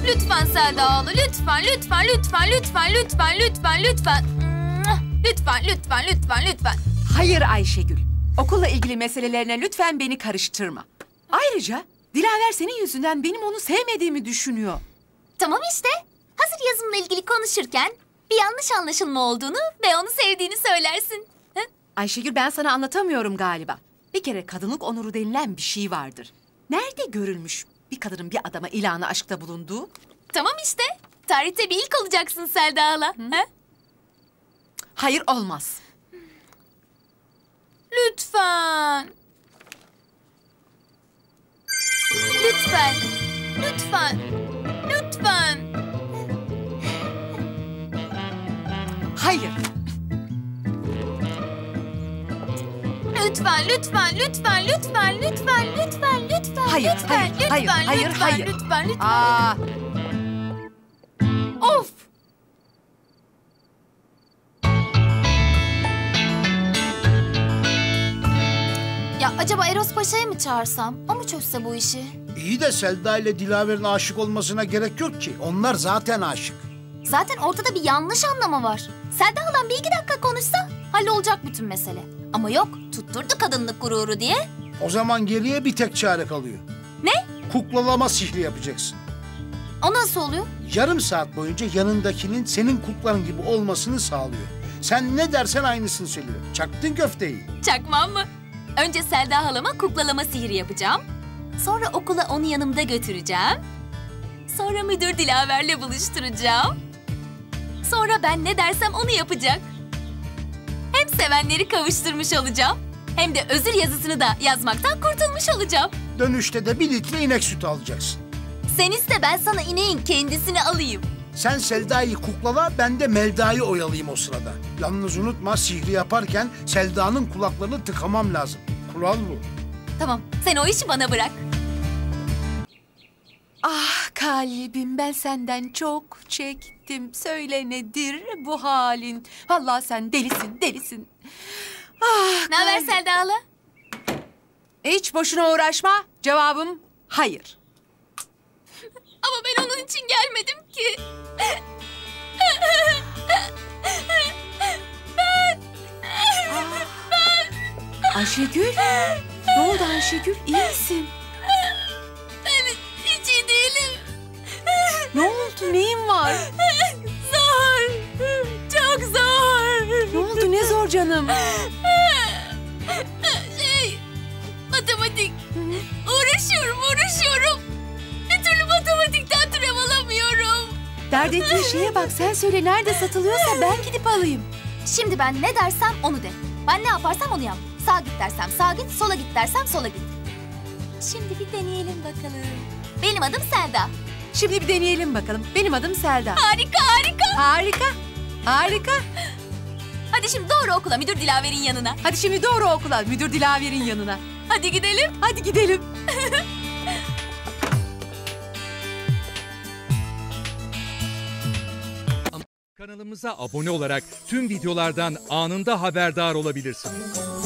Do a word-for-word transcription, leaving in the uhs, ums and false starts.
Lütfen Selda hala, lütfen, lütfen, lütfen, lütfen, lütfen, lütfen, lütfen. Lütfen, lütfen, lütfen, lütfen. Hayır Ayşegül. Okulla ilgili meselelerine lütfen beni karıştırma. Ayrıca Dilaver senin yüzünden benim onu sevmediğimi düşünüyor. Tamam işte. Hazır yazımla ilgili konuşurken bir yanlış anlaşılma olduğunu ve onu sevdiğini söylersin. Hı? Ayşegül, ben sana anlatamıyorum galiba. Bir kere kadınlık onuru denilen bir şey vardır. Nerede görülmüş bir kadının bir adama ilanı aşkta bulunduğu? Tamam işte. Tarihte bir ilk olacaksın Selda hala. Hı? Hayır, olmaz. Lütfen. Lütfen. Lütfen. Lütfen. Hayır. Lütfen, lütfen, lütfen, lütfen, lütfen, lütfen, lütfen, Hayır, lütfen, hayır, lütfen, hayır, lütfen, hayır, lütfen, hayır. lütfen, lütfen. Aa, Of! Ya acaba Eros Paşa'yı mı çağırsam? O mu çözse bu işi? İyi de Selda ile Dilaver'in aşık olmasına gerek yok ki. Onlar zaten aşık. Zaten ortada bir yanlış anlama var. Selda halam bir iki dakika konuşsa hallolacak bütün mesele. Ama yok, tutturdu kadınlık gururu diye. O zaman geriye bir tek çare kalıyor. Ne? Kuklalama sihri yapacaksın. O nasıl oluyor? Yarım saat boyunca yanındakinin senin kuklan gibi olmasını sağlıyor. Sen ne dersen aynısını söylüyor. Çaktın köfteyi. Çakmam mı? Önce Selda halama kuklalama sihri yapacağım. Sonra okula onu yanımda götüreceğim. Sonra müdür Dilaver'le buluşturacağım. Sonra ben ne dersem onu yapacak. Hem sevenleri kavuşturmuş olacağım, hem de özür yazısını da yazmaktan kurtulmuş olacağım. Dönüşte de bir litre inek sütü alacaksın. Sen iste, ben sana ineğin kendisini alayım. Sen Selda'yı kuklala, ben de Melda'yı oyalayayım o sırada. Yalnız unutma, sihri yaparken Selda'nın kulaklarını tıkamam lazım. Kural bu. Tamam, sen o işi bana bırak. ah kalbim, ben senden çok çektim. Söyle nedir bu halin? Vallahi sen delisin, delisin. Ah, Ne haber kalbim. Selda hala? Hiç boşuna uğraşma. Cevabım hayır. Ama ben onun için gelmedim ki. Ayşegül, ne oldu Ayşegül? İyi misin? Ben hiç iyi değilim. Ne oldu? Neyin var? Zor. Çok zor. Ne oldu? Ne zor canım? Şey, matematik. Uğraşıyorum, uğraşıyorum. Bir türlü matematikten türev alamıyorum. Dert ettiğin şeye bak. Sen söyle, nerede satılıyorsa ben gidip alayım. Şimdi ben ne dersem onu de. Ben ne yaparsam onu yap. Sağa git dersem sağa git, sola git dersem sola git. Şimdi bir deneyelim bakalım. Benim adım Selda. Şimdi bir deneyelim bakalım. Benim adım Selda. Harika, harika. Harika. Harika. Hadi şimdi doğru okula, müdür Dilaver'in yanına. Hadi şimdi doğru okula, müdür Dilaver'in yanına. Hadi gidelim. Hadi gidelim. Kanalımıza abone olarak tüm videolardan anında haberdar olabilirsiniz.